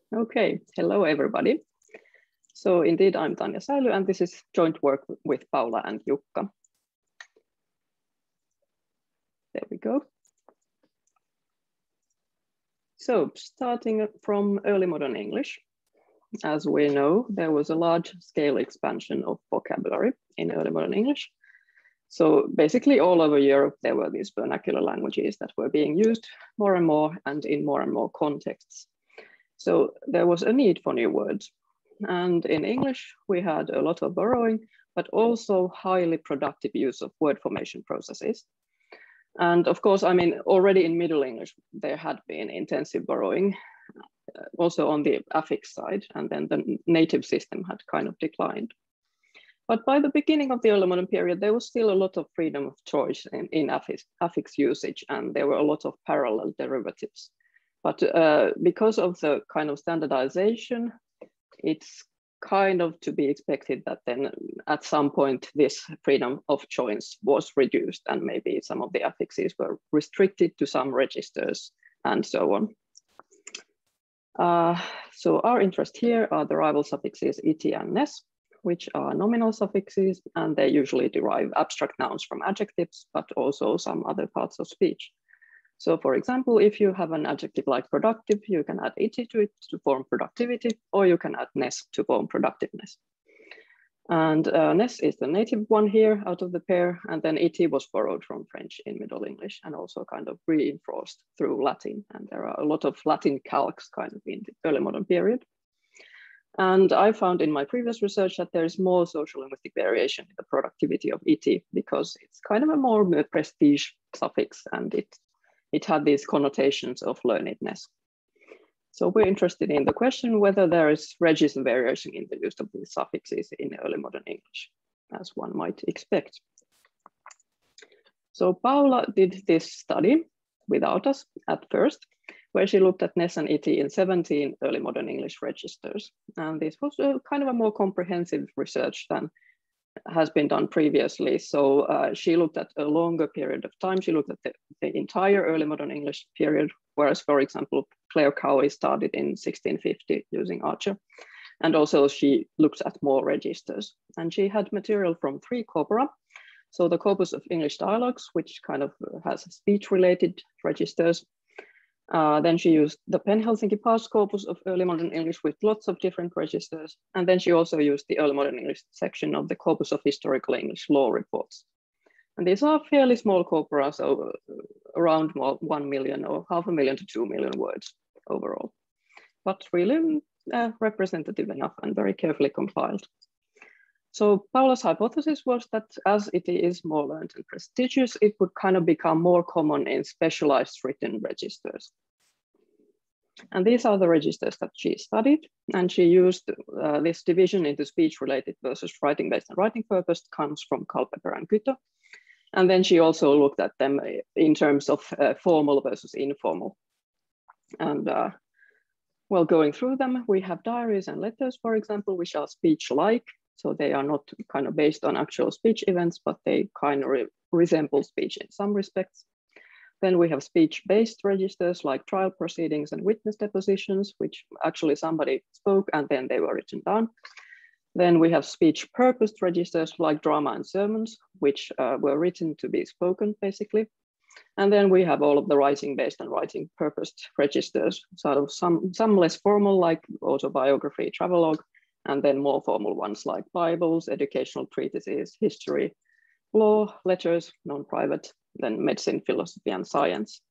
Okay, hello everybody. So indeed, I'm Tanja Säily, and this is joint work with Paula and Jukka. There we go. So starting from early modern English, as we know, there was a large scale expansion of vocabulary in early modern English. So basically all over Europe, there were these vernacular languages that were being used more and in more and more contexts. So there was a need for new words. And in English, we had a lot of borrowing, but also highly productive use of word formation processes. And of course, I mean, already in Middle English, there had been intensive borrowing, also on the affix side, and then the native system had kind of declined. But by the beginning of the early modern period, there was still a lot of freedom of choice in affix usage, and there were a lot of parallel derivatives. But because of the kind of standardization, it's kind of to be expected that then at some point this freedom of choice was reduced, and maybe some of the affixes were restricted to some registers and so on. So our interest here are the rival suffixes it and nes, which are nominal suffixes, and they usually derive abstract nouns from adjectives, but also some other parts of speech. So for example, if you have an adjective like productive, you can add it to it to form productivity, or you can add nes to form productiveness. And nes is the native one here out of the pair, and then it was borrowed from French in Middle English and also kind of reinforced through Latin. And there are a lot of Latin calques kind of in the early modern period. And I found in my previous research that there is more social linguistic variation in the productivity of it, because it's kind of a more prestige suffix, and it had these connotations of learnedness. So we're interested in the question whether there is register variation in the use of these suffixes in early modern English, as one might expect. So Paula did this study without us at first, where she looked at nes and it in 17 early modern English registers. And this was a kind of a more comprehensive research than has been done previously. So she looked at a longer period of time. She looked at the entire early modern English period, whereas, for example, Claire Cowie started in 1650 using Archer. And also she looked at more registers. And she had material from 3 corpora. So the corpus of English dialogues, which kind of has speech-related registers. Then she used the Penn Helsinki past corpus of early modern English with lots of different registers. And then she also used the early modern English section of the corpus of historical English law reports. And these are fairly small corpora, so around 1 million or 500,000 to 2 million words overall, but really representative enough and very carefully compiled. So Paula's hypothesis was that as it is more learned and prestigious, it would kind of become more common in specialized written registers. And these are the registers that she studied, and she used this division into speech-related versus writing-based and writing-purposed comes from Culpeper and Gyto. And then she also looked at them in terms of formal versus informal. And well, going through them, we have diaries and letters, for example, which are speech-like. So they are not kind of based on actual speech events, but they kind of resemble speech in some respects. Then we have speech-based registers like trial proceedings and witness depositions, which actually somebody spoke and then they were written down. Then we have speech-purposed registers like drama and sermons, which were written to be spoken, basically. And then we have all of the writing-based and writing-purposed registers, sort of some less formal, like autobiography, travelogue, and then more formal ones like Bibles, educational treatises, history, law, letters, non-private, then medicine, philosophy, and science.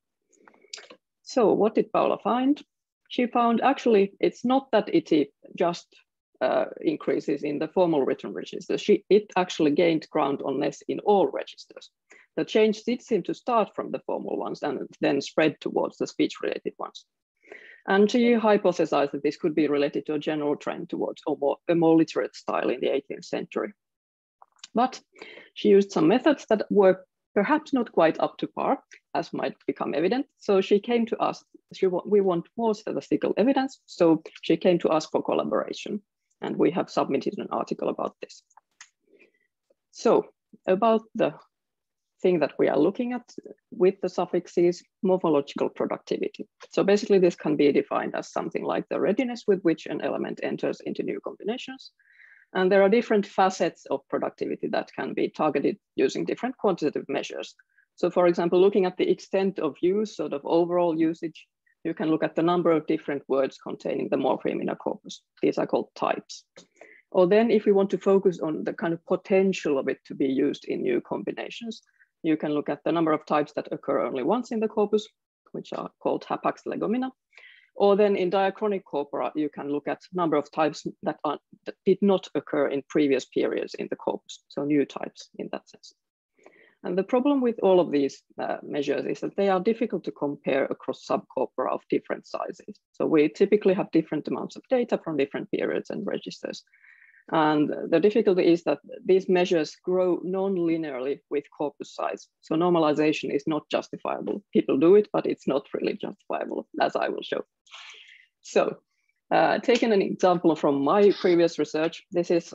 So what did Paula find? She found actually it's not that it just increases in the formal written registers. It actually gained ground on nes in all registers. The change did seem to start from the formal ones and then spread towards the speech-related ones. And she hypothesized that this could be related to a general trend towards a more literate style in the 18th century. But she used some methods that were perhaps not quite up to par, as might become evident. So she came to us, we want more statistical evidence. So she came to us for collaboration, and we have submitted an article about this. So about the thing that we are looking at with the suffix is morphological productivity. So basically this can be defined as something like the readiness with which an element enters into new combinations. And there are different facets of productivity that can be targeted using different quantitative measures. So for example, looking at the extent of use, sort of overall usage, you can look at the number of different words containing the morpheme in a corpus. These are called types. Or then if we want to focus on the kind of potential of it to be used in new combinations, you can look at the number of types that occur only once in the corpus, which are called hapax legomena. Or then in diachronic corpora, you can look at number of types that did not occur in previous periods in the corpus, so new types in that sense. And the problem with all of these measures is that they are difficult to compare across subcorpora of different sizes. So we typically have different amounts of data from different periods and registers. And the difficulty is that these measures grow non-linearly with corpus size. So normalization is not justifiable. People do it, but it's not really justifiable, as I will show. So taking an example from my previous research, this is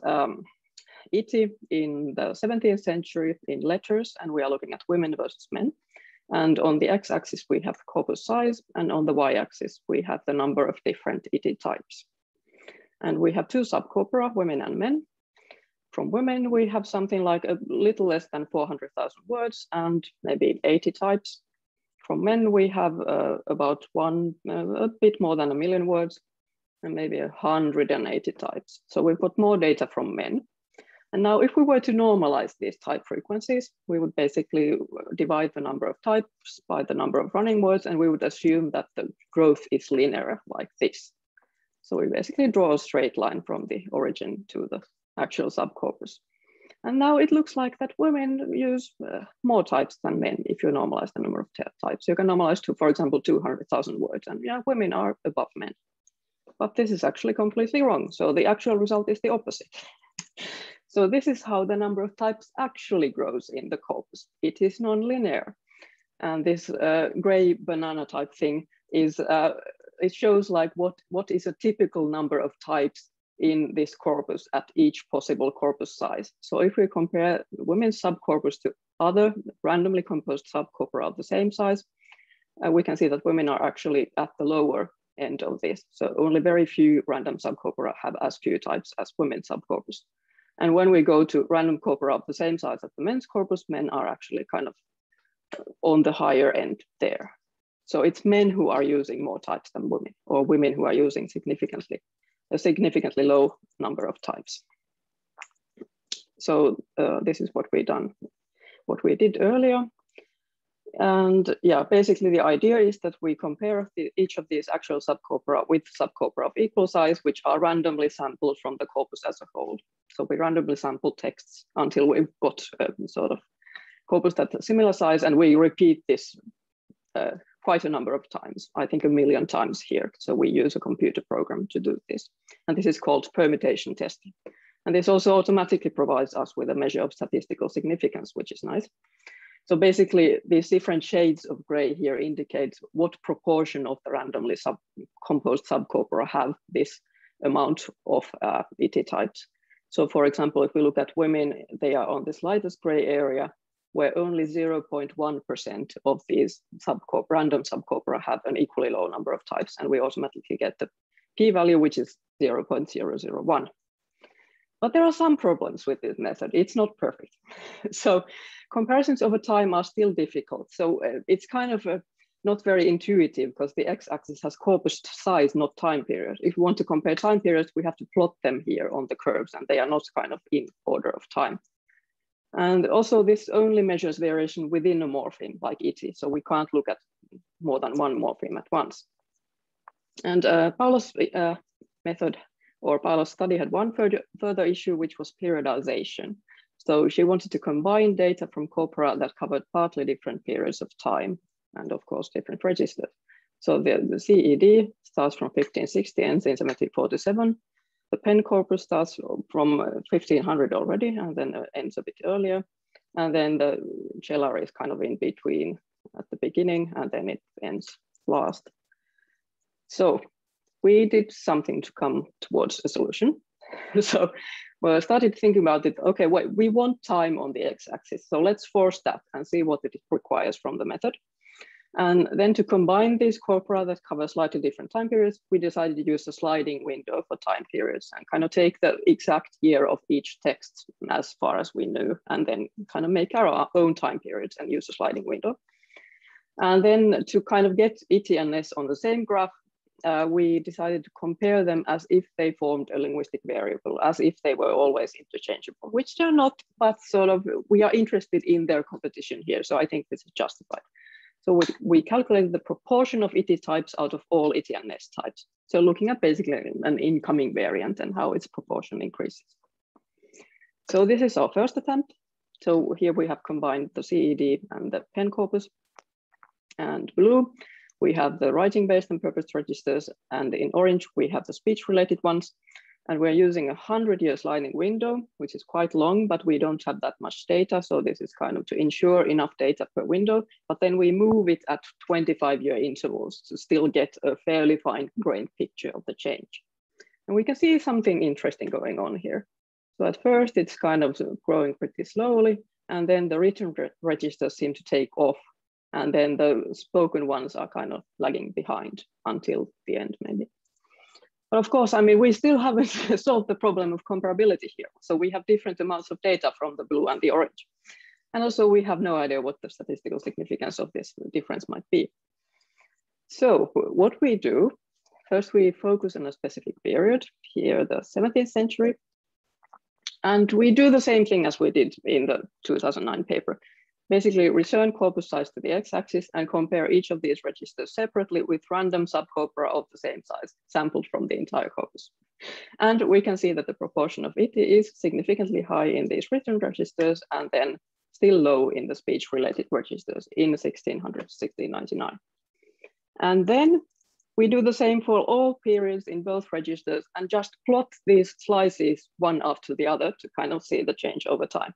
Iti in the 17th century in letters, and we are looking at women versus men. And on the x-axis, we have corpus size, and on the y-axis, we have the number of different Iti types. And we have two subcorpora, women and men. From women, we have something like a little less than 400,000 words and maybe 80 types. From men, we have about a bit more than 1 million words and maybe 180 types. So we've got more data from men. And now if we were to normalize these type frequencies, we would basically divide the number of types by the number of running words, and we would assume that the growth is linear like this. So we basically draw a straight line from the origin to the actual subcorpus. And now it looks like that women use more types than men if you normalize the number of types. You can normalize to, for example, 200,000 words, and yeah, women are above men. But this is actually completely wrong. So the actual result is the opposite. So this is how the number of types actually grows in the corpus. It is nonlinear. And this gray banana type thing is, it shows like what is a typical number of types in this corpus at each possible corpus size. So if we compare women's subcorpus to other randomly composed subcorpora of the same size, we can see that women are actually at the lower end of this. So only very few random subcorpora have as few types as women's subcorpus. And when we go to random corpora of the same size as the men's corpus, men are actually kind of on the higher end there. So it's men who are using more types than women, or women who are using a significantly low number of types. So this is what we did earlier. And yeah, basically the idea is that we compare each of these actual subcorpora with subcorpora of equal size, which are randomly sampled from the corpus as a whole. So we randomly sample texts until we've got a sort of corpus that's a similar size, and we repeat this quite a number of times, I think 1 million times here. So we use a computer program to do this. And this is called permutation testing. And this also automatically provides us with a measure of statistical significance, which is nice. So basically, these different shades of gray here indicate what proportion of the randomly composed subcorpora have this amount of ET types. So for example, if we look at women, they are on this lightest gray area, where only 0.1% of these random subcorpora have an equally low number of types, and we automatically get the p-value, which is 0.001. But there are some problems with this method. It's not perfect. So comparisons over time are still difficult. So it's kind of not very intuitive because the x-axis has corpus size, not time period. If we want to compare time periods, we have to plot them here on the curves, and they are not kind of in order of time. And also this only measures variation within a morpheme like ET. So we can't look at more than one morpheme at once. And Paula's method or Paula's study had one further issue, which was periodization. So she wanted to combine data from corpora that covered partly different periods of time and of course different registers. So the CED starts from 1560 and ends in 1747. The pen corpus starts from 1500 already and then ends a bit earlier. And then the Cellar is kind of in between at the beginning and then it ends last. So we did something to come towards a solution. So well, I started thinking about it. Okay, wait, we want time on the x-axis. So let's force that and see what it requires from the method. And then to combine these corpora that cover slightly different time periods, we decided to use a sliding window for time periods and kind of take the exact year of each text as far as we knew, and then kind of make our own time periods and use a sliding window. And then to kind of get iti and nes on the same graph, we decided to compare them as if they formed a linguistic variable, as if they were always interchangeable, which they're not, but sort of we are interested in their competition here. So I think this is justified. So we calculated the proportion of iti types out of all iti and nes types. So looking at basically an incoming variant and how its proportion increases. So this is our first attempt. So here we have combined the CED and the pen corpus. And blue, we have the writing-based and purpose registers, and in orange, we have the speech-related ones. And we're using a 100-year sliding window, which is quite long, but we don't have that much data. So this is kind of to ensure enough data per window, but then we move it at 25-year intervals to still get a fairly fine-grained picture of the change. And we can see something interesting going on here. So at first, it's kind of growing pretty slowly, and then the written registers seem to take off. And then the spoken ones are kind of lagging behind until the end, maybe. But of course, I mean, we still haven't solved the problem of comparability here. So we have different amounts of data from the blue and the orange. And also we have no idea what the statistical significance of this difference might be. So what we do, first we focus on a specific period, here the 17th century. And we do the same thing as we did in the 2009 paper. Basically return corpus size to the x-axis and compare each of these registers separately with random subcorpora of the same size, sampled from the entire corpus. And we can see that the proportion of iti is significantly high in these written registers and then still low in the speech-related registers in 1600 to 1699. And then we do the same for all periods in both registers and just plot these slices one after the other to kind of see the change over time.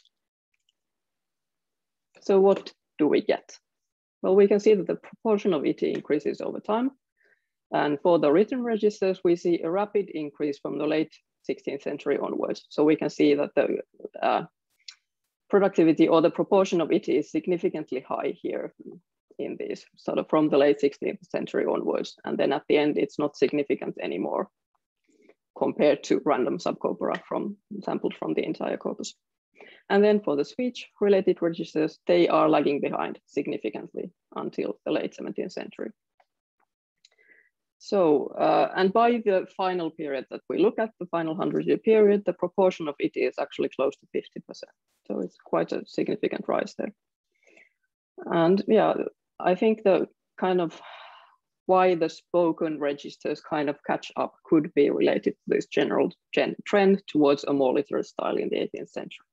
So what do we get? Well, we can see that the proportion of iti increases over time. And for the written registers, we see a rapid increase from the late 16th century onwards. So we can see that the productivity or the proportion of iti is significantly high here in these, sort of from the late 16th century onwards. And then at the end, it's not significant anymore compared to random subcorpora sampled from the entire corpus. And then for the speech-related registers, they are lagging behind significantly until the late 17th century. So, and by the final period that we look at, the final 100-year period, the proportion of iti is actually close to 50%. So it's quite a significant rise there. And yeah, I think the kind of why the spoken registers kind of catch up could be related to this general trend towards a more literate style in the 18th century.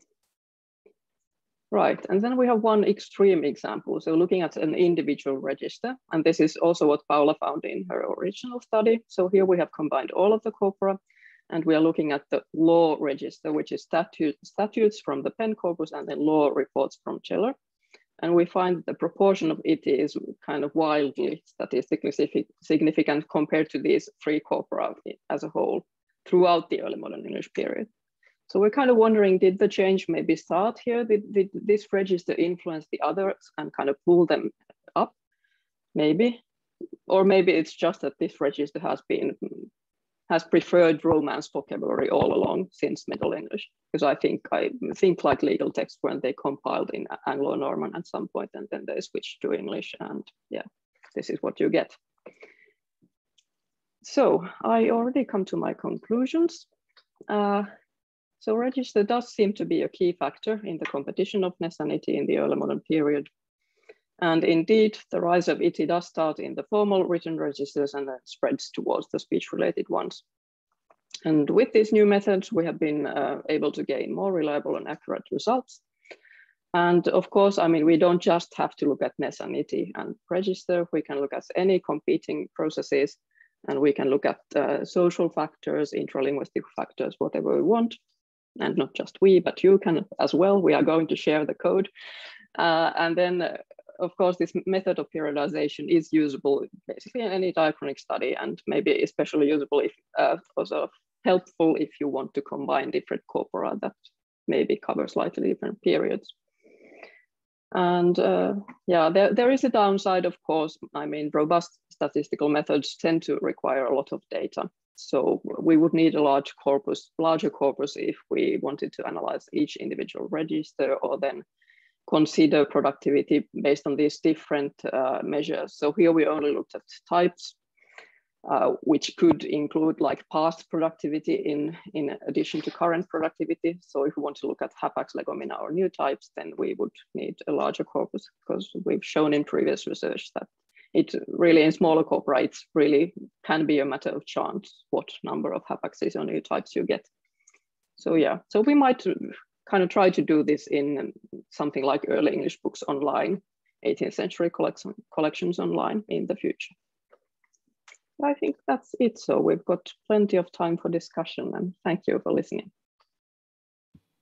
Right, and then we have one extreme example. So looking at an individual register, and this is also what Paula found in her original study. So here we have combined all of the corpora, and we are looking at the law register, which is statutes from the pen corpus and then law reports from Cheller. And we find the proportion of iti is kind of wildly statistically significant compared to these three corpora as a whole throughout the early modern English period. So we're kind of wondering, did the change maybe start here? Did this register influence the others and kind of pull them up? Maybe. Or maybe it's just that this register has preferred Romance vocabulary all along since Middle English. Because I think like legal texts when they compiled in Anglo-Norman at some point and then they switched to English, and yeah, this is what you get. So I already come to my conclusions. So register does seem to be a key factor in the competition of nes and iti in the early modern period. And indeed, the rise of iti does start in the formal written registers and then spreads towards the speech-related ones. And with these new methods, we have been able to gain more reliable and accurate results. And of course, I mean, we don't just have to look at nes and iti and register. We can look at any competing processes, and we can look at social factors, intralinguistic factors, whatever we want. And not just we, but you can as well. We are going to share the code. And then, of course, this method of periodization is usable basically in any diachronic study, and maybe especially usable if also helpful if you want to combine different corpora that maybe cover slightly different periods. And yeah, there is a downside, of course. I mean, robust statistical methods tend to require a lot of data. So we would need a larger corpus if we wanted to analyze each individual register or then consider productivity based on these different measures. So here we only looked at types, which could include like past productivity in addition to current productivity. So if we want to look at hapax, legomena, or new types, then we would need a larger corpus, because we've shown in previous research that it really, in smaller corpora, it really can be a matter of chance what number of hapaxes or new types you get. So yeah, so we might kind of try to do this in something like early English books online, 18th century collections online in the future. I think that's it. So we've got plenty of time for discussion, and thank you for listening.